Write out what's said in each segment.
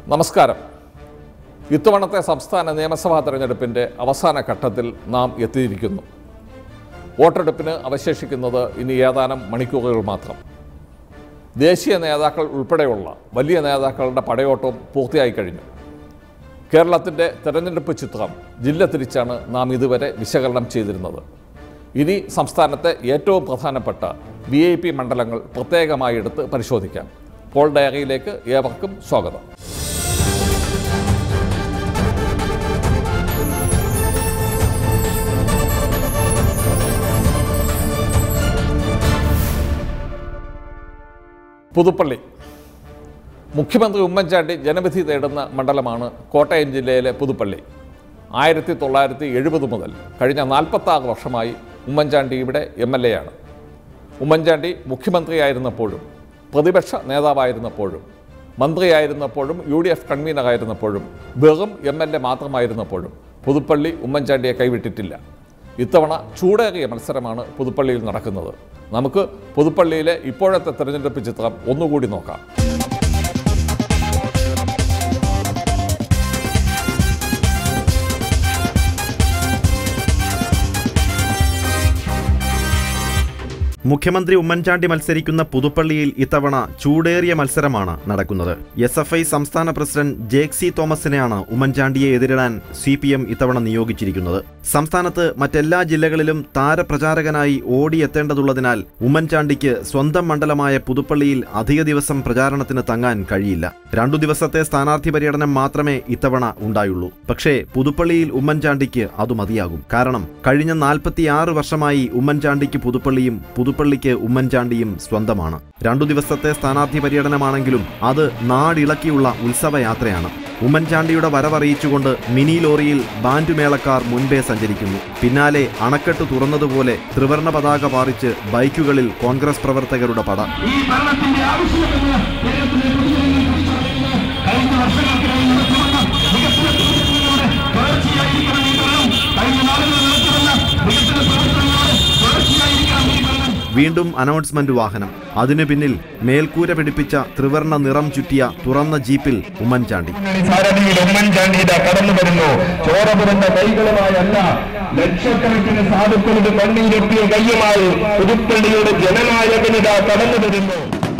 നമസ്കാരം. ഇത്തവണത്തെ സംസ്ഥാന നിയമസഭാ തെരഞ്ഞെടുപ്പിൻ്റെ അവസാന ഘട്ടത്തിൽ നാം എത്തിയിരിക്കുന്നു. വോട്ടെടുപ്പിന് അവശേഷിക്കുന്നത് ഇനി ഏതാനും മണിക്കൂറുകൾ മാത്രം. ദേശീയ നേതാക്കൾ ഉൾപ്പെടെയുള്ള വലിയ നേതാക്കളുടെ പടയോട്ടം പൂർത്തിയായി കഴിഞ്ഞു. കേരളത്തിൻ്റെ തെരഞ്ഞെടുപ്പ് ചിത്രം ജില്ല തിരിച്ചാണ് നാം ഇതുവരെ വിശകലനം ചെയ്തിരുന്നത്. ഇനി സംസ്ഥാനത്തെ ഏറ്റവും പ്രധാനപ്പെട്ട VIP മണ്ഡലങ്ങൾ പ്രത്യേകമായി എടുത്ത് പരിശോധിക്കാം. പോൾ ഡയറിയിലേക്ക് ഏവർക്കും സ്വാഗതം. പുതുപ്പള്ളി. മുഖ്യമന്ത്രി ഉമ്മൻചാണ്ടി ജനവിധി തേടുന്ന മണ്ഡലമാണ് കോട്ടയം ജില്ലയിലെ പുതുപ്പള്ളി. 1970 മുതൽ കഴിഞ്ഞ 46 വർഷമായി ഉമ്മൻചാണ്ടി ഇവിടെ MLA ആണ്. ഉമ്മൻചാണ്ടി മുഖ്യമന്ത്രിയായിരുന്നപ്പോഴും പ്രതിപക്ഷ നേതാവായിരുന്നപ്പോഴും മന്ത്രിയായിരുന്നപ്പോഴും UDF കൺവീനറായിരുന്നപ്പോഴും വെറും MLA മാത്രമായിരുന്നപ്പോഴും പുതുപ്പള്ളി ഉമ്മൻചാണ്ടിയെ കൈവിട്ടിട്ടില്ല. ഇത്തവണ ചൂടേറിയ മത്സരമാണ് പുതുപ്പള്ളിയിൽ നടക്കുന്നത്. നമുക്ക് പുതുപ്പള്ളിയിലെ ഇപ്പോഴത്തെ തെരഞ്ഞെടുപ്പ് ചിത്രം ഒന്നുകൂടി നോക്കാം. മുഖ്യമന്ത്രി ഉമ്മൻചാണ്ടി മത്സരിക്കുന്ന പുതുപ്പള്ളിയിൽ ഇത്തവണ ചൂടേറിയ മത്സരമാണ് നടക്കുന്നത്. SFI സംസ്ഥാന പ്രസിഡന്റ് ജേക്സി തോമസിനെയാണ് ഉമ്മൻചാണ്ടിയെ എതിരിടാൻ CPM ഇത്തവണ നിയോഗിച്ചിരിക്കുന്നത്. സംസ്ഥാനത്ത് മറ്റെല്ലാ ജില്ലകളിലും താരപ്രചാരകനായി ഓടിയെത്തേണ്ടതുള്ളതിനാൽ ഉമ്മൻചാണ്ടിക്ക് സ്വന്തം മണ്ഡലമായ പുതുപ്പള്ളിയിൽ അധിക ദിവസം പ്രചാരണത്തിന് തങ്ങാൻ കഴിയില്ല. 2 ദിവസത്തെ സ്ഥാനാർത്ഥി പര്യടനം മാത്രമേ ഇത്തവണ ഉണ്ടായുള്ളൂ. പക്ഷേ പുതുപ്പള്ളിയിൽ ഉമ്മൻചാണ്ടിക്ക് അത് മതിയാകും. കാരണം കഴിഞ്ഞ 46 വർഷമായി ഉമ്മൻചാണ്ടിക്ക് പുതുപ്പള്ളിയും പുതുപ്പള്ളിക്ക് ഉമ്മൻചാണ്ടിയും സ്വന്തമാണ്. 2 ദിവസത്തെ സ്ഥാനാർത്ഥി പര്യടനമാണെങ്കിലും അത് നാടിളക്കിയുള്ള ഉത്സവയാത്രയാണ്. ഉമ്മൻചാണ്ടിയുടെ വരവറിയിച്ചുകൊണ്ട് മിനി ലോറിയിൽ ബാൻഡുമേളക്കാർ മുൻപേ സഞ്ചരിക്കുന്നു. പിന്നാലെ അണക്കെട്ട് തുറന്നതുപോലെ ത്രിവർണ പതാക പാറിച്ച് ബൈക്കുകളിൽ കോൺഗ്രസ് പ്രവർത്തകരുടെ പട. വീണ്ടും അനൗൺസ്മെന്റ് വാഹനം. അതിനു പിന്നിൽ മേൽക്കൂര പിടിപ്പിച്ച ത്രിവർണ നിറം ചുറ്റിയ തുറന്ന ജീപ്പിൽ ഉമ്മൻചാണ്ടി. ലക്ഷക്കണക്കിന് സാധുക്കളുടെ കണ്ണീരൊപ്പിയ കയ്യുമായി പുതുപ്പള്ളിയുടെ ജനനായകനിതാ കടന്നു വരുന്നു.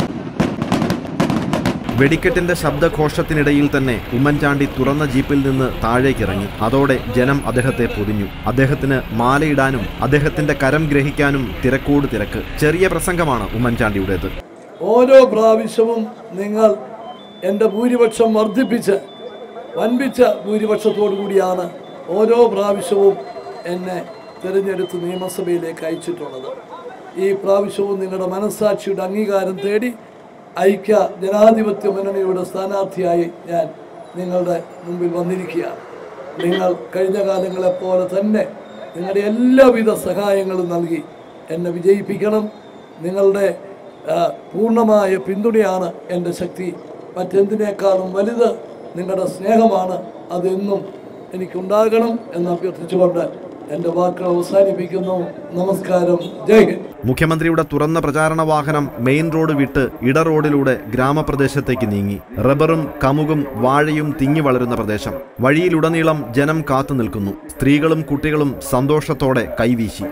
വെടിക്കെട്ടിന്റെ ശബ്ദഘോഷത്തിനിടയിൽ തന്നെ ഉമ്മൻചാണ്ടി തുറന്ന ജീപ്പിൽ നിന്ന് താഴേക്കിറങ്ങി. അതോടെ ജനം അദ്ദേഹത്തെ പൊതിഞ്ഞു. അദ്ദേഹത്തിന് മാലയിടാനും അദ്ദേഹത്തിന്റെ കരം ഗ്രഹിക്കാനും തിരക്കോട് തിരക്ക്. ചെറിയ പ്രസംഗമാണ് ഉമ്മൻചാണ്ടിയുടേത്. ഓരോ പ്രാവശ്യവും നിങ്ങൾ എൻ്റെ ഭൂരിപക്ഷം വർദ്ധിപ്പിച്ച് വൻപിച്ച ഭൂരിപക്ഷത്തോടു കൂടിയാണ് ഓരോ പ്രാവശ്യവും എന്നെ തിരഞ്ഞെടുത്ത് നിയമസഭയിലേക്ക് അയച്ചിട്ടുള്ളത്. ഈ പ്രാവശ്യവും നിങ്ങളുടെ മനസ്സാക്ഷിയുടെ അംഗീകാരം തേടി ഐക്യ ജനാധിപത്യ മുന്നണിയുടെ സ്ഥാനാർത്ഥിയായി ഞാൻ നിങ്ങളുടെ മുമ്പിൽ വന്നിരിക്കുകയാണ്. നിങ്ങൾ കഴിഞ്ഞ കാലങ്ങളെപ്പോലെ തന്നെ നിങ്ങളുടെ എല്ലാവിധ സഹായങ്ങളും നൽകി എന്നെ വിജയിപ്പിക്കണം. നിങ്ങളുടെ പൂർണ്ണമായ പിന്തുണയാണ് എൻ്റെ ശക്തി. മറ്റെന്തിനേക്കാളും വലുത് നിങ്ങളുടെ സ്നേഹമാണ്. അതെന്നും എനിക്കുണ്ടാകണം എന്ന് അഭ്യർത്ഥിച്ചുകൊണ്ട് എൻ്റെ വാക്കുകൾ അവസാനിപ്പിക്കുന്നു. നമസ്കാരം. ജയ് ഹിന്ദ്. മുഖ്യമന്ത്രിയുടെ തുറന്ന പ്രചാരണ വാഹനം മെയിൻ റോഡ് വിട്ട് ഇട റോഡിലൂടെ ഗ്രാമപ്രദേശത്തേക്ക് നീങ്ങി. റബ്ബറും കമുകും വാഴയും തിങ്ങി വളരുന്ന പ്രദേശം. വഴിയിലുടനീളം ജനം കാത്തു നിൽക്കുന്നു. സ്ത്രീകളും കുട്ടികളും സന്തോഷത്തോടെ കൈവീശി.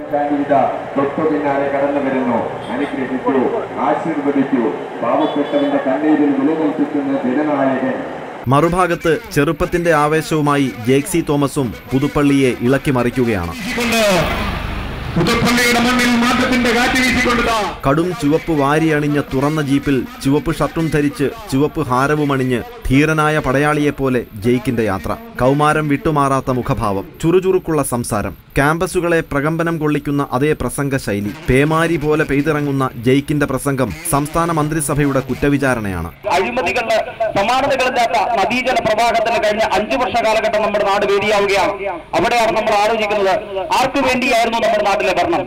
മറുഭാഗത്ത് ചെറുപ്പത്തിന്റെ ആവേശവുമായി ജേക്സി തോമസും പുതുപ്പള്ളിയെ ഇളക്കി മറിക്കുകയാണ്. കടും ചുവപ്പ് വാരിയണിഞ്ഞ തുറന്ന ജീപ്പിൽ ചുവപ്പ് ഷർട്ടും ധരിച്ച് ചുവപ്പ് ഹാരവുമണിഞ്ഞ് ധീരനായ പടയാളിയെപ്പോലെ ജയിക്കിന്റെ യാത്ര. കൗമാരം വിട്ടുമാറാത്ത മുഖഭാവം, ചുറുചുറുക്കുള്ള സംസാരം, ക്യാമ്പസുകളെ പ്രകമ്പനം കൊള്ളിക്കുന്ന അതേ പ്രസംഗ ശൈലി. പേമാരി പോലെ പെയ്തിറങ്ങുന്ന ജയിക്കിന്റെ പ്രസംഗം സംസ്ഥാന മന്ത്രിസഭയുടെ കുറ്റവിചാരണയാണ്. അഴിമതികളുടെ സമാനതകളില്ലാത്ത നദീജല പ്രവാഹത്തിന് കഴിഞ്ഞ 5 വർഷ കാലഘട്ടം നമ്മുടെ നാട് വേദിയാവുകയാണ്. അവിടെയാണ് നമ്മൾ ആലോചിക്കുന്നത്, ആർക്കു വേണ്ടിയായിരുന്നു നമ്മുടെ നാട്ടിലെ ഭരണം?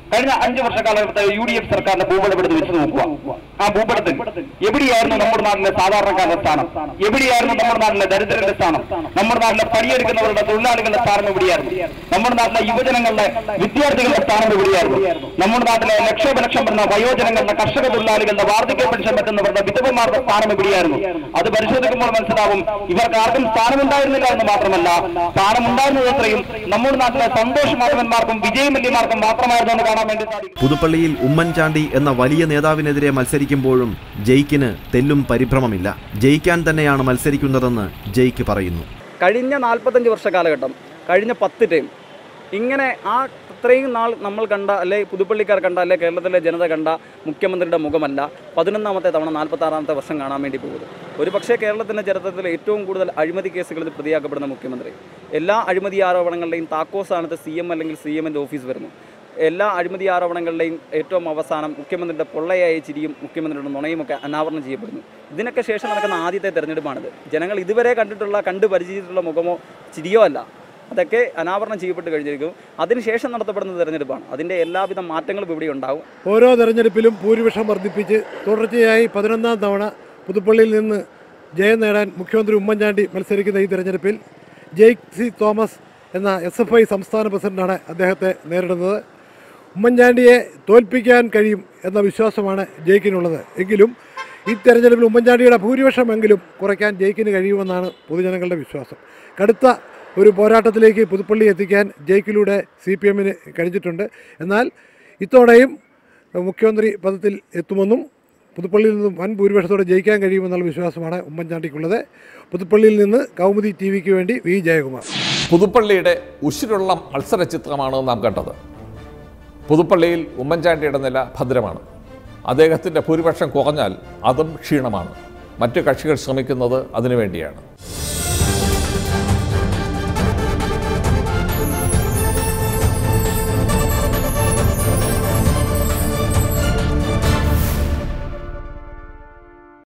കഴിഞ്ഞ 5 വർഷക്കാലത്തെ UDF സർക്കാരിന്റെ ഭൂപടപ്പെടുത്തി വെച്ച് നോക്കുക. ആ ഭൂപടത്തിൽ എവിടെയായിരുന്നു നമ്മുടെ നാട്ടിലെ സാധാരണക്കാരുടെ സ്ഥാനം? എവിടെയായിരുന്നു നമ്മുടെ നാട്ടിലെ ദരിദ്രരുടെ സ്ഥാനം? നമ്മുടെ നാട്ടിലെ പണിയെടുക്കുന്നവരുടെ തൊഴിലാളികളുടെ സ്ഥാനം എവിടെയായിരുന്നു? നമ്മുടെ നാട്ടിലെ യുവജനങ്ങളുടെ വിദ്യാർത്ഥികളുടെ സ്ഥാനം എവിടെയായിരുന്നു? നമ്മുടെ നാട്ടിലെ ലക്ഷോപലക്ഷം വരുന്ന വയോജനങ്ങളുടെ കർഷക തൊഴിലാളികളുടെ വാർദ്ധക്യ പെൻഷൻ പറ്റുന്നവരുടെ വിധവന്മാരുടെ സ്ഥാനം എവിടെയായിരുന്നു? അത് പരിശോധിക്കുമ്പോൾ മനസ്സിലാവും ഇവർക്ക് ആർക്കും സ്ഥാനമുണ്ടായിരുന്നില്ല എന്ന് മാത്രമല്ല, സ്ഥാനമുണ്ടായിരുന്നത് അത്രയും നമ്മുടെ നാട്ടിലെ സന്തോഷ് മാധവന്മാർക്കും വിജയ് മല്യമാർക്കും മാത്രമായിരുന്നു എന്ന് കാണാൻ വേണ്ടി സാധിക്കും. പുതുപ്പള്ളിയിൽ ഉമ്മൻചാണ്ടി എന്ന വലിയ നേതാവിനെതിരെ മത്സരിക്കുമ്പോഴും ജയ്ക്കിന് തെല്ലും പരിഭ്രമമില്ല. ജയിക്കാൻ തന്നെയാണ് മത്സരിക്കുന്നതെന്ന് ജയ്ക്ക് പറയുന്നു. കഴിഞ്ഞ 45 വർഷ കാലഘട്ടം, കഴിഞ്ഞ 10 ടൈം ഇങ്ങനെ അത്രയും നാൾ നമ്മൾ കണ്ട, അല്ലെ പുതുപ്പള്ളിക്കാർ കണ്ട, അല്ലെ കേരളത്തിലെ ജനത കണ്ട മുഖ്യമന്ത്രിയുടെ മുഖമല്ല 11ാമത്തെ തവണ 46ാമത്തെ വർഷം കാണാൻ വേണ്ടി പോകുന്നത്. ഒരു പക്ഷേ കേരളത്തിൻ്റെ ചരിത്രത്തിൽ ഏറ്റവും കൂടുതൽ അഴിമതി കേസുകളിൽ പ്രതിയാക്കപ്പെടുന്ന മുഖ്യമന്ത്രി. എല്ലാ അഴിമതി ആരോപണങ്ങളുടെയും താക്കോസ്ഥാനത്ത് CM അല്ലെങ്കിൽ CMൻ്റെ ഓഫീസ് വരുന്നു. എല്ലാ അഴിമതി ആരോപണങ്ങളുടെയും ഏറ്റവും അവസാനം മുഖ്യമന്ത്രിയുടെ പൊള്ളയായ ചിരിയും മുഖ്യമന്ത്രിയുടെ നുണയുമൊക്കെ അനാവരണം ചെയ്യപ്പെടുന്നു. ഇതിനൊക്കെ ശേഷം നടക്കുന്ന ആദ്യത്തെ തെരഞ്ഞെടുപ്പാണിത്. ജനങ്ങൾ ഇതുവരെ കണ്ടു പരിചയിച്ചിട്ടുള്ള മുഖമോ ചിരിയോ അല്ല, അതൊക്കെ അനാവരണം ചെയ്യപ്പെട്ട് കഴിഞ്ഞിരിക്കും. അതിനുശേഷം നടത്തപ്പെടുന്ന തെരഞ്ഞെടുപ്പാണ്. അതിൻ്റെ എല്ലാവിധ മാറ്റങ്ങളും ഇവിടെ ഉണ്ടാകും. ഓരോ തെരഞ്ഞെടുപ്പിലും ഭൂരിപക്ഷം വർദ്ധിപ്പിച്ച് തുടർച്ചയായി 11ാം തവണ പുതുപ്പള്ളിയിൽ നിന്ന് ജയം നേടാൻ മുഖ്യമന്ത്രി ഉമ്മൻചാണ്ടി മത്സരിക്കുന്ന ഈ തെരഞ്ഞെടുപ്പിൽ ജെയ്സി തോമസ് എന്ന SFI സംസ്ഥാന പ്രസിഡന്റാണ് അദ്ദേഹത്തെ നേരിടുന്നത്. ഉമ്മൻചാണ്ടിയെ തോൽപ്പിക്കാൻ കഴിയും എന്ന വിശ്വാസമാണ് ജയ്ക്കിനുള്ളത്. എങ്കിലും ഈ തെരഞ്ഞെടുപ്പിൽ ഉമ്മൻചാണ്ടിയുടെ ഭൂരിപക്ഷമെങ്കിലും കുറയ്ക്കാൻ ജയ്ക്കിന് കഴിയുമെന്നാണ് പൊതുജനങ്ങളുടെ വിശ്വാസം. കടുത്ത ഒരു പോരാട്ടത്തിലേക്ക് പുതുപ്പള്ളി എത്തിക്കാൻ ജയ്ക്കിലൂടെ CPMന് കഴിഞ്ഞിട്ടുണ്ട്. എന്നാൽ ഇത്തവണയും മുഖ്യമന്ത്രി പദത്തിൽ എത്തുമെന്നും പുതുപ്പള്ളിയിൽ നിന്നും വൻ ഭൂരിപക്ഷത്തോടെ ജയിക്കാൻ കഴിയുമെന്നുള്ള വിശ്വാസമാണ് ഉമ്മൻചാണ്ടിക്കുള്ളത്. പുതുപ്പള്ളിയിൽ നിന്ന് കൗമുദി TVക്ക് വേണ്ടി V. ജയകുമാർ. പുതുപ്പള്ളിയുടെ ഉശിരുള്ള മത്സര ചിത്രമാണ് നാം കണ്ടത്. പുതുപ്പള്ളിയിൽ ഉമ്മൻചാണ്ടിയുടെ നില ഭദ്രമാണ്. അദ്ദേഹത്തിൻ്റെ ഭൂരിപക്ഷം കുറഞ്ഞാൽ അതും ക്ഷീണമാണ്. മറ്റു കക്ഷികൾ ശ്രമിക്കുന്നത് അതിനുവേണ്ടിയാണ്.